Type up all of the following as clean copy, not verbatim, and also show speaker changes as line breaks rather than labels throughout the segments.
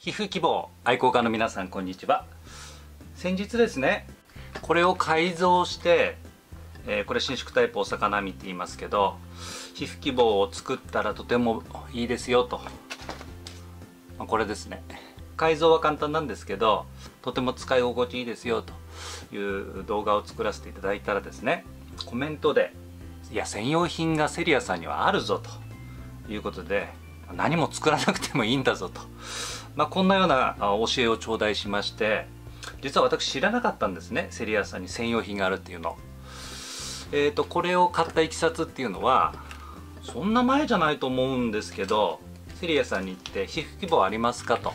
皮膚希望愛好家の皆さん、こんにちは。先日ですね、これを改造して、これ伸縮タイプお魚網って言いますけど、皮膚希望を作ったらとてもいいですよと、これですね。改造は簡単なんですけど、とても使い心地いいですよという動画を作らせていただいたらですね、コメントで「いや、専用品がセリアさんにはあるぞ」ということで、何も作らなくてもいいんだぞと、こんなような教えを頂戴しまして、実は私知らなかったんですね、セリアさんに専用品があるっていうの。これを買ったいきさつっていうのはそんな前じゃないと思うんですけど、セリアさんに行って「皮膚希望ありますか?」と、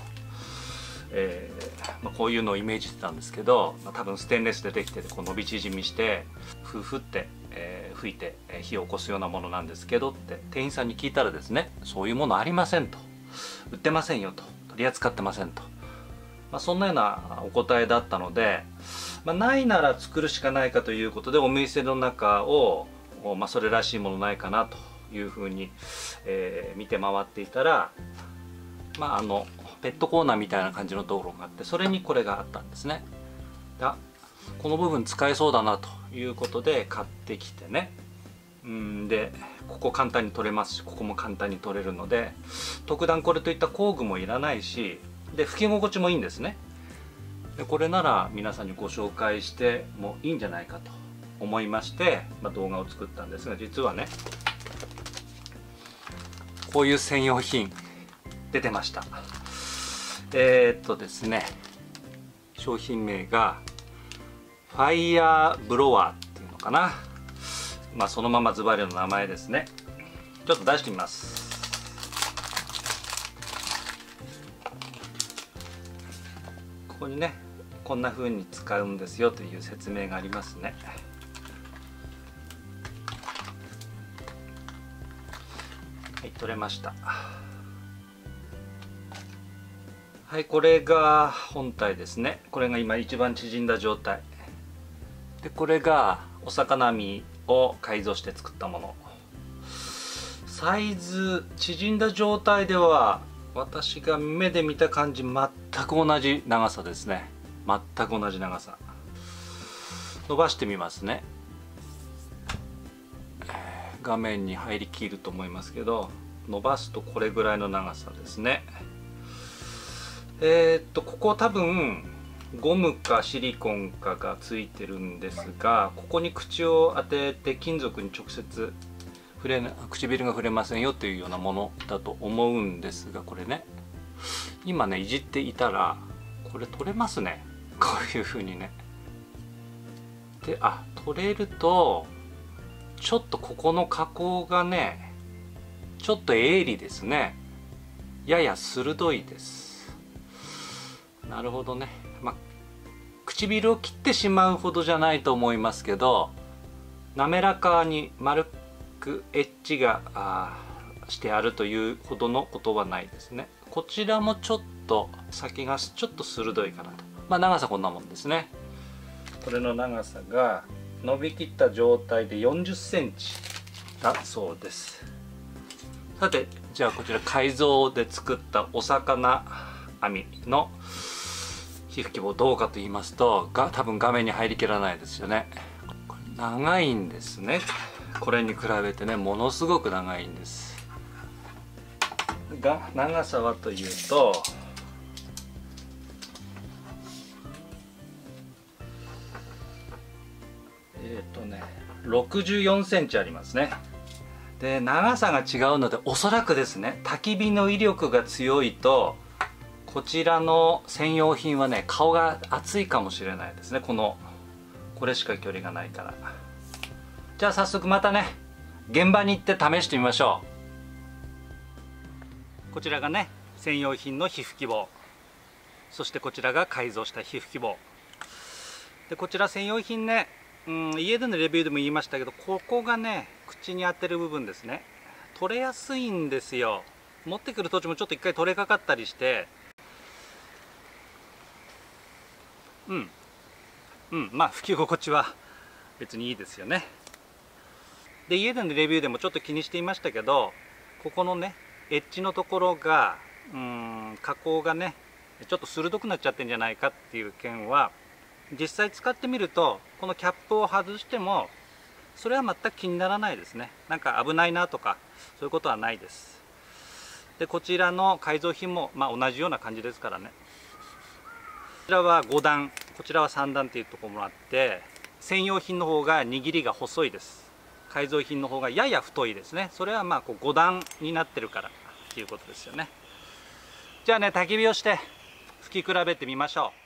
こういうのをイメージしてたんですけど、多分ステンレスでできてて、こう伸び縮みしてフーフって、吹いて火を起こすようなものなんですけどって店員さんに聞いたらですね、そういうものありませんと、売ってませんよと、取り扱ってませんと、そんなようなお答えだったので、ないなら作るしかないかということで、お店の中を、それらしいものないかなというふうに、見て回っていたら、ペットコーナーみたいな感じのところがあって、それにこれがあったんですね。この部分使えそうだなということで買ってきてね、でここ簡単に取れますし、ここも簡単に取れるので、特段これといった工具もいらないし、で拭き心地もいいんですね。でこれなら皆さんにご紹介してもいいんじゃないかと思いまして、動画を作ったんですが、実はね、こういう専用品出てました。ですね、商品名がファイヤーブロワーっていうのかな、そのままズバリの名前ですね。ちょっと出してみます。ここにね、こんな風に使うんですよという説明がありますね。はい、取れました。はい、これが本体ですね。これが今一番縮んだ状態で、これがお魚網を改造して作ったもの。サイズ縮んだ状態では、私が目で見た感じ全く同じ長さですね。全く同じ長さ。伸ばしてみますね。画面に入りきると思いますけど、伸ばすとこれぐらいの長さですね。ここ多分ゴムかシリコンかがついてるんですが、ここに口を当てて金属に直接唇が触れませんよというようなものだと思うんですが、これね、今ねいじっていたらこれ取れますね。こういう風にね。で、取れるとちょっとここの加工がね、ちょっと鋭利ですね。やや鋭いです。なるほどね。唇を切ってしまうほどじゃないと思いますけど、滑らかに丸くエッジがしてあるというほどのことはないですね。こちらもちょっと先がちょっと鋭いかなと。長さこんなもんですね。これの長さが伸びきった状態で40センチだそうです。さて、じゃあこちら改造で作ったお魚網の皮膚希望どうかと言いますと、多分画面に入りきらないですよね。これ長いんですね。これに比べてね、ものすごく長いんです。長さはというと、64センチありますね。で、長さが違うので、おそらくですね、焚き火の威力が強いと、こちらの専用品はね、顔が熱いかもしれないですね。これしか距離がないから。じゃあ早速またね、現場に行って試してみましょう。こちらがね、専用品の皮膚希望。そしてこちらが改造した皮膚希望で、こちら専用品ね、家でのレビューでも言いましたけど、ここがね、口に当てる部分ですね、取れやすいんですよ。持ってくる途中もちょっと一回取れかかったりして、拭き心地は別にいいですよね。で、家でのレビューでもちょっと気にしていましたけど、ここのねエッジのところが加工がねちょっと鋭くなっちゃってんじゃないかっていう件は、実際使ってみるとこのキャップを外してもそれは全く気にならないですね。なんか危ないなとかそういうことはないです。でこちらの改造品も同じような感じですからね。こちらは5段、こちらは3段っていうところもあって、専用品の方が握りが細いです。改造品の方がやや太いですね。それはこう5段になってるからっていうことですよね。じゃあね、焚き火をして吹き比べてみましょう。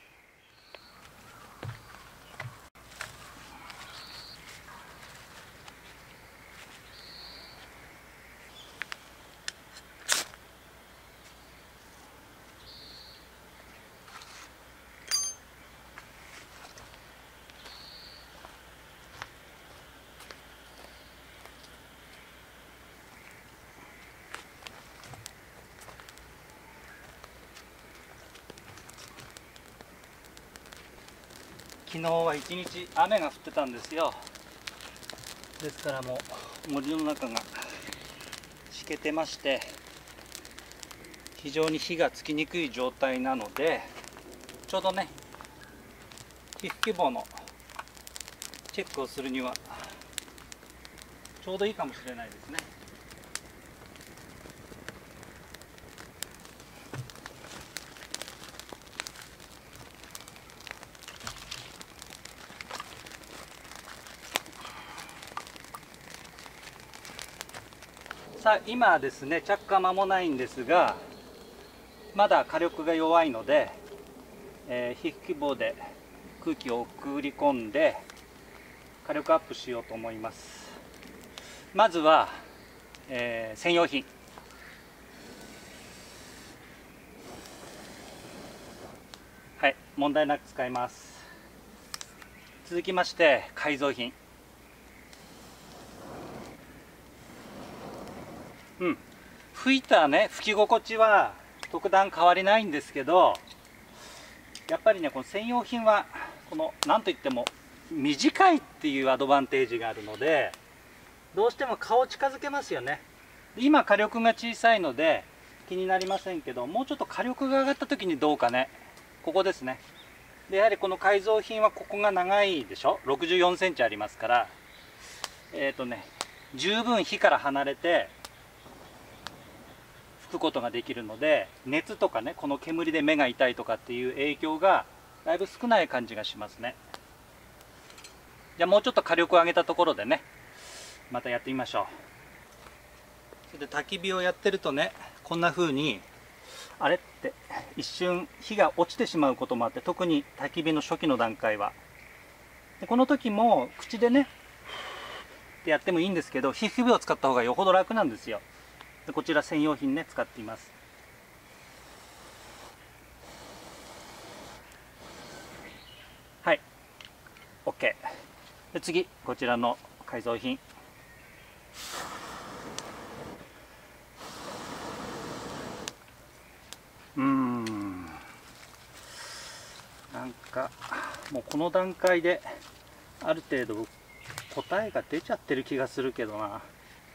昨日は一日雨が降ってたんですよ。ですからもう森の中がしけてまして、非常に火がつきにくい状態なので、ちょうどね火吹き棒のチェックをするにはちょうどいいかもしれないですね。さあ今ですね、着火間もないんですが、まだ火力が弱いので、火吹き棒で空気を送り込んで火力アップしようと思います。まずは、専用品、はい、問題なく使います。続きまして改造品、吹いたね吹き心地は特段変わりないんですけど、やっぱりねこの専用品はこの何といっても短いっていうアドバンテージがあるので、どうしても顔を近づけますよね。今火力が小さいので気になりませんけど、もうちょっと火力が上がった時にどうかね。ここですね。でやはりこの改造品はここが長いでしょ、64センチありますから、十分火から離れて吹くことができるので、熱とかねこの煙で目が痛いとかっていう影響がだいぶ少ない感じがしますね。じゃあもうちょっと火力を上げたところでねまたやってみましょう。それで焚き火をやってるとね、こんな風にあれって一瞬火が落ちてしまうこともあって、特に焚き火の初期の段階はで、この時も口でねってやってもいいんですけど、火吹きを使った方がよほど楽なんですよ。でこちら専用品ね使っています。はい OK で次こちらの改造品、なんかもうこの段階である程度答えが出ちゃってる気がするけどな。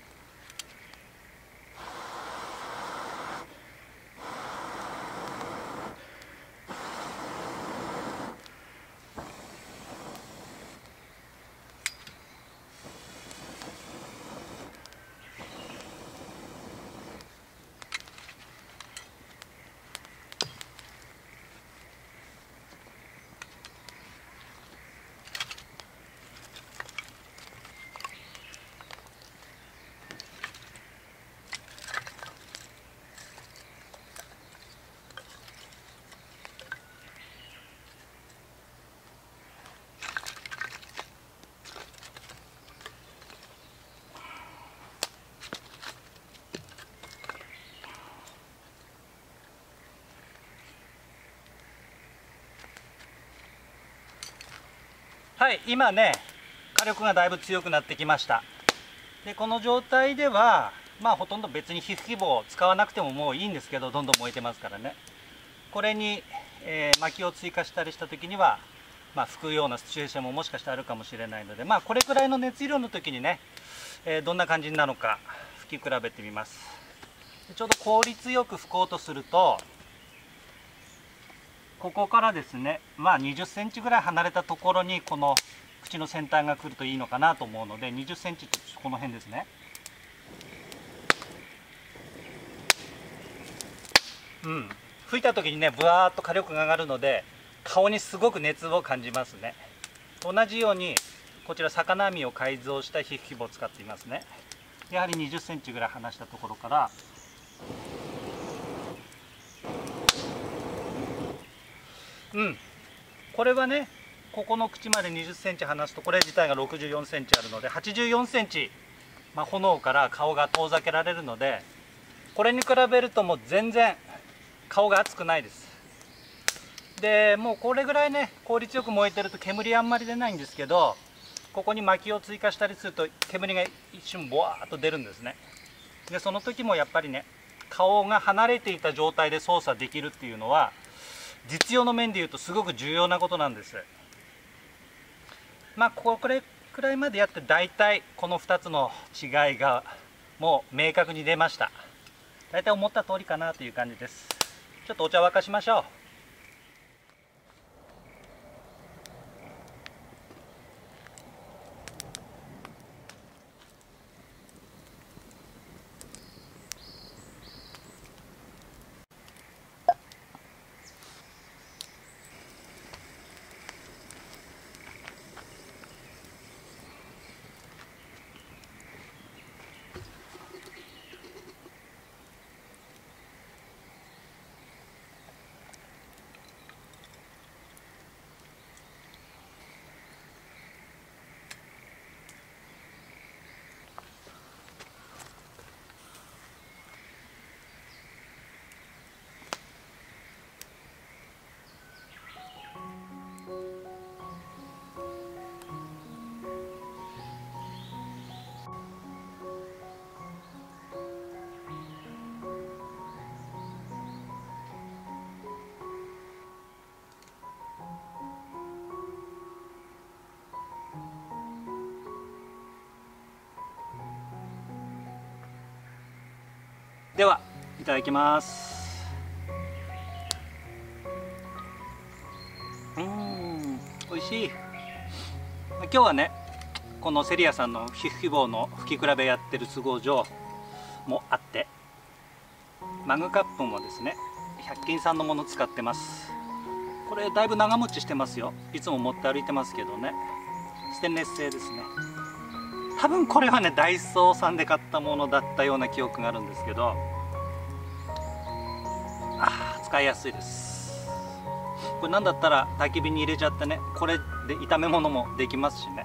はい、今ね火力がだいぶ強くなってきました。でこの状態ではほとんど別に火吹き棒を使わなくてももういいんですけど、どんどん燃えてますからね。これに、薪を追加したりした時には、吹くようなシチュエーションももしかしたらあるかもしれないので、これくらいの熱量の時にね、どんな感じになるのか吹き比べてみます。ちょうど効率よく吹こうとすると
ここからですね、20センチぐらい離れたところにこの口の先端が来るといいのかなと思うので、20センチってこの辺ですね。吹いた時にね、ブワーッと火力が上がるので顔にすごく熱を感じますね。同じようにこちら魚網を改造した皮膚規模を使っていますね。やはり20センチぐらい離したところから、これはね、ここの口まで20センチ離すと、これ自体が64センチあるので84センチ、炎から顔が遠ざけられるので、これに比べるともう全然顔が熱くないです。でもうこれぐらいね、効率よく燃えてると煙あんまり出ないんですけど、ここに薪を追加したりすると煙が一瞬ボワーッと出るんですね。でその時もやっぱりね、顔が離れていた状態で操作できるっていうのは実用の面でいうとすごく重要なことなんです。これくらいまでやって、だいたいこの2つの違いがもう明確に出ました。だいたい思った通りかなという感じです。ちょっとお茶沸かしましょう。ではいただきます。美味しい。今日はね、このセリアさんの皮膚希望の吹き比べやってる都合上もあって、マグカップもですね、100均さんのもの使ってます。これだいぶ長持ちしてますよ。いつも持って歩いてますけどね。ステンレス製ですね。多分これはね、ダイソーさんで買ったものだったような記憶があるんですけど、使いやすいです。これなんだったら焚き火に入れちゃってね、これで炒め物もできますしね。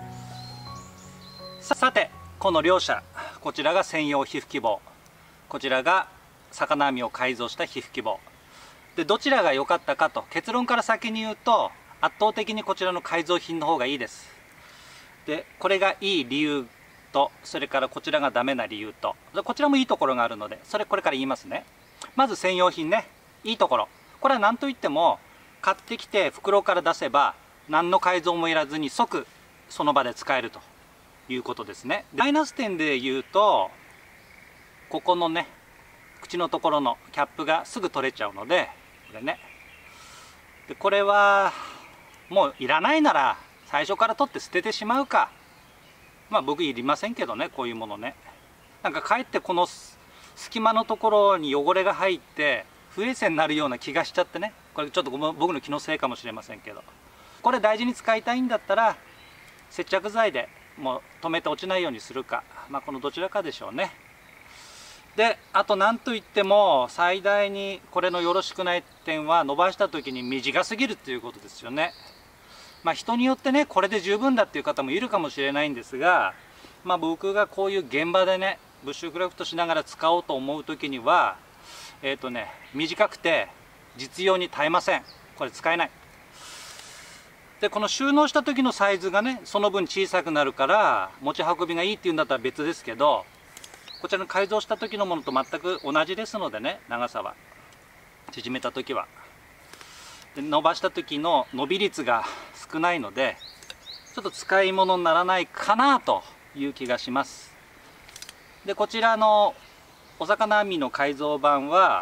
さてこの両者、こちらが専用皮膚希望、こちらが魚網を改造した皮膚希望で、どちらが良かったかと結論から先に言うと、圧倒的にこちらの改造品の方がいいです。でこれがいい理由と、それからこちらがダメな理由と、こちらもいいところがあるので、それこれから言いますね。まず専用品ね、いいところ、これは何といっても買ってきて袋から出せば何の改造もいらずに即その場で使えるということですね。マイナス点で言うと、ここのね、口のところのキャップがすぐ取れちゃうので、これね、でこれはもういらないなら最初から取って捨ててしまうか。僕いりませんけどね、こういうものね。なんかかえってこの隙間のところに汚れが入って不衛生になるような気がしちゃってね、これちょっと僕の気のせいかもしれませんけど、これ大事に使いたいんだったら接着剤でもう止めて落ちないようにするか、このどちらかでしょうね。であと何といっても最大にこれのよろしくない点は、伸ばした時に短すぎるっていうことですよね。人によってね、これで十分だっていう方もいるかもしれないんですが、僕がこういう現場でね、ブッシュクラフトしながら使おうと思う時には、短くて実用に耐えません。これ使えない。でこの収納した時のサイズがね、その分小さくなるから持ち運びがいいっていうんだったら別ですけど、こちらの改造した時のものと全く同じですのでね、長さは縮めた時はで、伸ばした時の伸び率が少ないので、ちょっと使い物にならないかなという気がします。でこちらのお魚網の改造版は、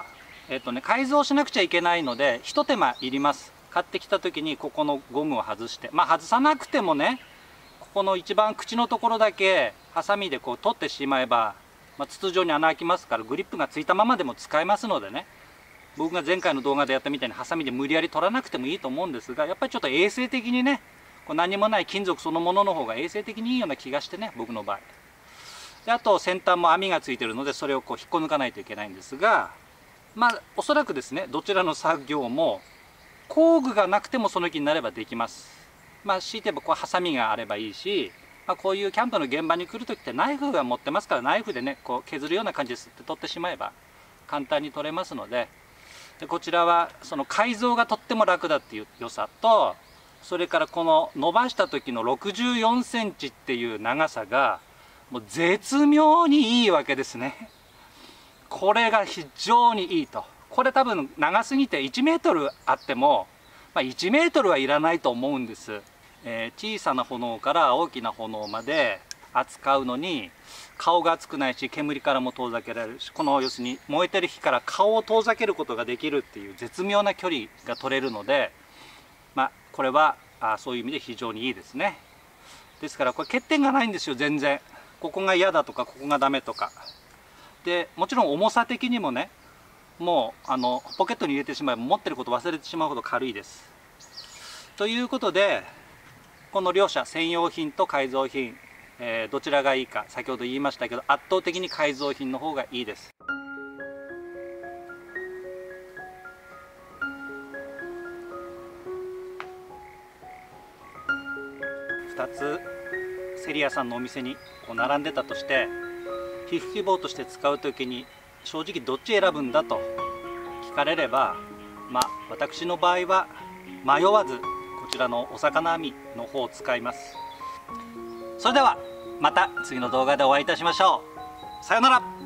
改造しなくちゃいけないので一手間いります。買ってきた時にここのゴムを外して、外さなくてもね、ここの一番口のところだけハサミでこう取ってしまえば、筒状に穴開きますから、グリップがついたままでも使えますのでね、僕が前回の動画でやったみたいにハサミで無理やり取らなくてもいいと思うんですが、やっぱりちょっと衛生的にね、こう何もない金属そのものの方が衛生的にいいような気がしてね、僕の場合で、あと先端も網がついてるので、それをこう引っこ抜かないといけないんですが、おそらくですね、どちらの作業も工具がなくてもその気になればできます。強いて言えばこうハサミがあればいいし、こういうキャンプの現場に来る時ってナイフが持ってますから、ナイフでねこう削るような感じで吸って取ってしまえば簡単に取れますので、こちらはその改造がとっても楽だっていう良さと、それからこの伸ばした時の64センチっていう長さがもう絶妙にいいわけですね。これが非常にいいと。これ多分長すぎて1メートルあっても、1メートルはいらないと思うんです。小さな炎から大きな炎まで扱うのに顔が熱くないし、煙からも遠ざけられるし、この要するに燃えてる火から顔を遠ざけることができるっていう絶妙な距離が取れるので、これはそういう意味で非常にいいですね。ですからこれ欠点がないんですよ、全然。ここが嫌だとかここがダメとかで、もちろん重さ的にもね、もうポケットに入れてしまえば持ってること忘れてしまうほど軽いです。ということで、この両者専用品と改造品、どちらがいいか先ほど言いましたけど、圧倒的に改造品の方がいいです。2つセリアさんのお店にこう並んでたとして、皮膚希望として使う時に正直どっち選ぶんだと聞かれれば、私の場合は迷わずこちらのお魚網の方を使います。それではまた次の動画でお会いいたしましょう。さようなら。